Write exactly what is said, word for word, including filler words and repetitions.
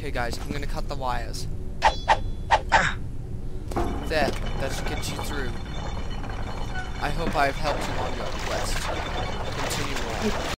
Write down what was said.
Okay, guys, I'm gonna cut the wires. There, that should get you through. I hope I've helped you on your quest. Continue on.